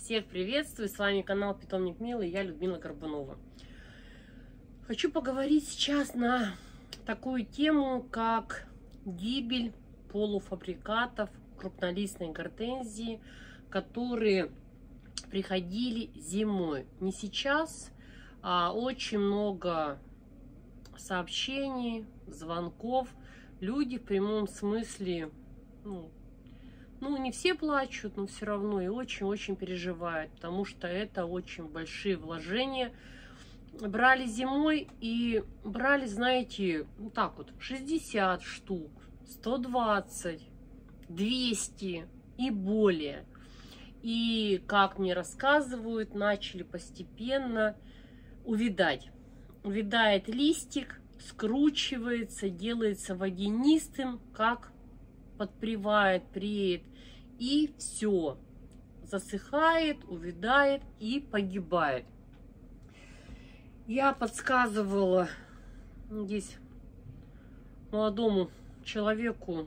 Всех приветствую, с вами канал Питомник Милый, я Людмила Горбунова. Хочу поговорить сейчас на такую тему, как гибель полуфабрикатов крупнолистной гортензии, которые приходили зимой. Не сейчас, а очень много сообщений, звонков. Люди в прямом смысле, не все плачут, но все равно и очень-очень переживают, потому что это очень большие вложения. Брали зимой и брали, знаете, 60 штук, 120, 200 и более. И, как мне рассказывают, начали постепенно увядать. Увядает листик, скручивается, делается водянистым, как подпривает, преет, и все, засыхает, увядает и погибает. Я подсказывала здесь молодому человеку,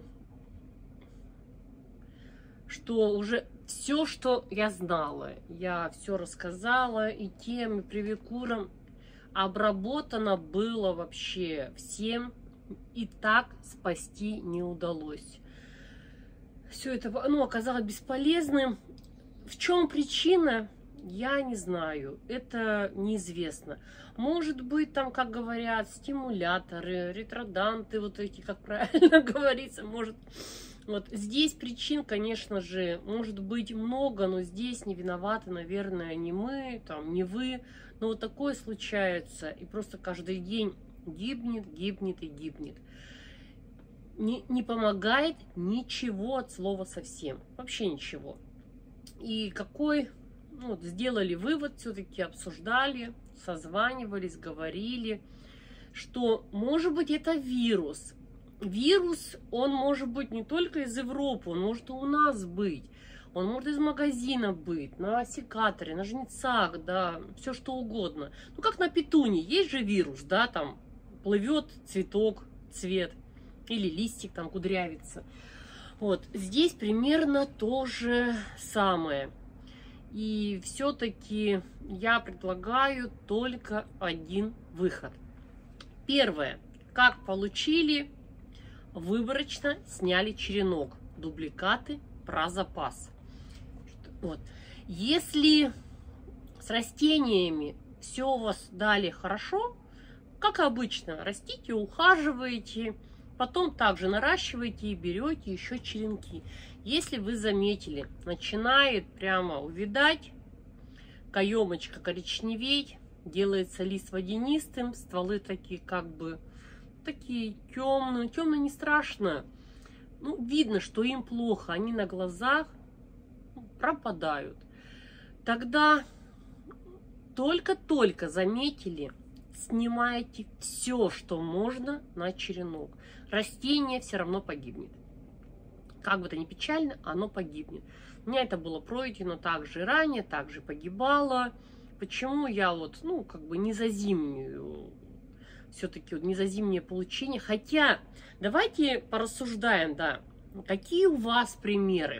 что уже все, что я знала, я все рассказала, и тем, и привикуром обработано было вообще всем, и так спасти не удалось. Все это оказалось бесполезным. В чем причина, я не знаю, это неизвестно. Может быть, там, как говорят, стимуляторы, ретроданты, вот эти, как правильно говорится, может. Вот здесь причин, конечно же, может быть много, но здесь не виноваты, наверное, не мы, не вы. Но вот такое случается, и просто каждый день гибнет и гибнет. Не помогает ничего от слова совсем, вообще ничего. И какой, сделали вывод, все-таки обсуждали, созванивались, говорили, что, может быть, это вирус. Вирус, он может быть не только из Европы, он может и у нас быть. Он может из магазина быть, на секаторе, на жнецах, да, все что угодно. Как на петунии, есть же вирус, да, там плывет цветок, цвет, или листик там кудрявится. Вот, здесь примерно то же самое. И все-таки я предлагаю только один выход. Первое, как получили, выборочно сняли черенок, дубликаты про запас. Вот. Если с растениями все у вас дали хорошо, как обычно, растите, ухаживаете, потом также наращиваете и берете еще черенки. Если вы заметили, начинает прямо увядать, каемочка коричневеть, делается лист водянистым, стволы такие такие темные, темные не страшно. Видно, что им плохо, они на глазах пропадают. Тогда только-только заметили, снимаете все, что можно на черенок. Растение все равно погибнет. Как бы то ни печально, оно погибнет. У меня это было пройдено также ранее, также погибало. Почему я не за зимнюю, все-таки не за зимнее получение. Хотя, давайте порассуждаем, да, какие у вас примеры?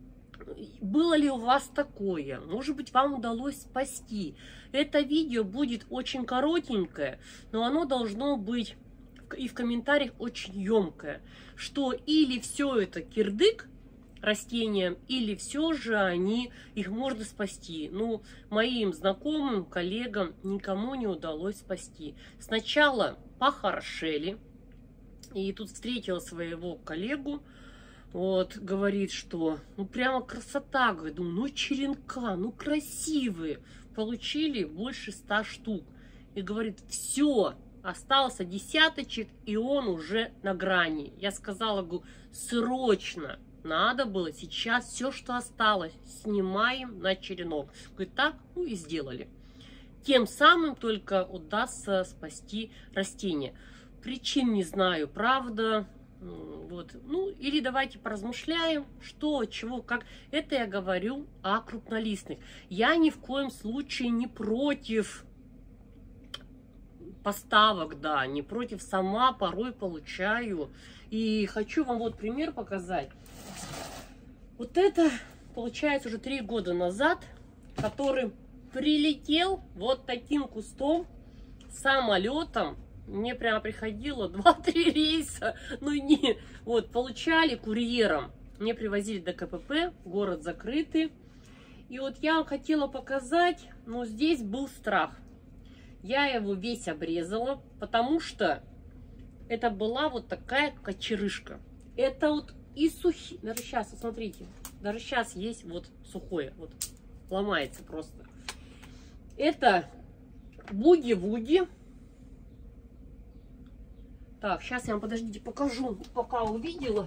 Было ли у вас такое? Может быть, вам удалось спасти? Это видео будет очень коротенькое, но оно должно быть и в комментариях очень емкое, что или все это кирдык растениям, или все же их можно спасти. Моим знакомым, коллегам никому не удалось спасти. Сначала похорошели, и тут встретила своего коллегу, говорит, что прямо красота, говорит, черенка, красивые, получили больше 100 штук, и говорит, все, остался десяточек, и он уже на грани. Я сказала, говорю, срочно, надо было сейчас все, что осталось, снимаем на черенок. Говорит, так, и сделали. Тем самым только удастся спасти растение. Причин не знаю, правда. Или давайте поразмышляем, что, чего, как. Это я говорю о крупнолистных. Я ни в коем случае не против поставок, да, не против, сама порой получаю. И хочу вам пример показать. Вот это, получается, уже 3 года назад который прилетел вот таким кустом самолетом. Мне прямо приходило 2-3 рейса, ну не, вот, получали курьером. Мне привозили до КПП, город закрытый. И вот я вам хотела показать, но здесь был страх. Я его весь обрезала, потому что это была вот такая кочерышка. Это вот и сухие, даже сейчас, вот смотрите, даже сейчас есть вот сухое, вот ломается просто. Это буги-вуги. Так, сейчас я вам, подождите, покажу, пока увидела.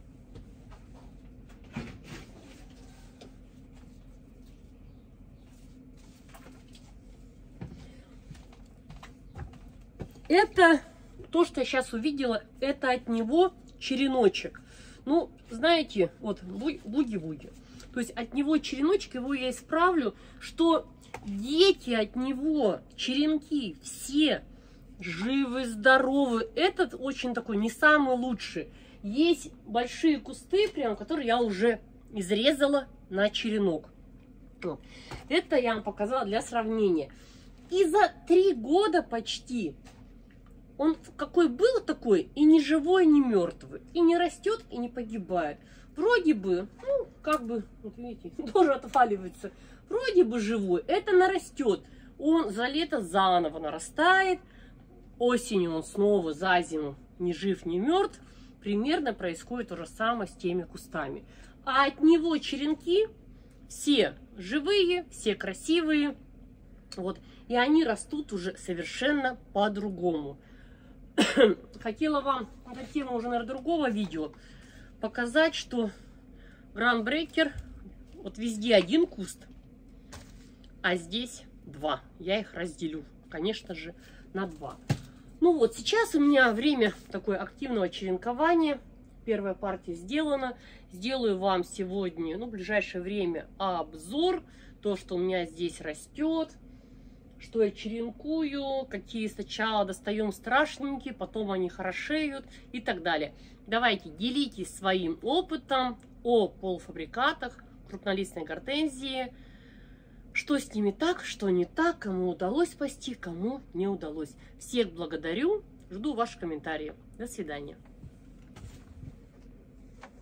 Это то, что я сейчас увидела, это от него череночек. Ну, знаете, вот буги-вуги. То есть от него череночек, его я исправлю, что дети от него, черенки, все живы, здоровы. Этот очень такой, не самый лучший. Есть большие кусты, прям, которые я уже изрезала на черенок. Вот. Это я вам показала для сравнения. И за 3 года почти он какой был такой, и не живой, не мертвый, и не растет, и не погибает. Вроде бы, ну, как бы, вот видите, тоже отваливается. Вроде бы живой, это нарастет. Он за лето заново нарастает. Осенью он снова за зиму ни жив, ни мертв. Примерно происходит то же самое с теми кустами. А от него черенки все живые, все красивые. Вот. И они растут уже совершенно по-другому. Хотела вам, на тему уже, наверное, другого видео, показать, что Грандбрекер, вот везде один куст, а здесь 2. Я их разделю, конечно же, на 2. Ну вот, сейчас у меня время такое активного черенкования. Первая партия сделана. Сделаю вам сегодня, ну, в ближайшее время обзор. То, что у меня здесь растет. Что я черенкую, какие сначала достаем страшненькие, потом они хорошеют и так далее. Давайте, делитесь своим опытом о полуфабрикатах, крупнолистной гортензии. Что с ними так, что не так, кому удалось спасти, кому не удалось. Всех благодарю, жду ваших комментариев. До свидания.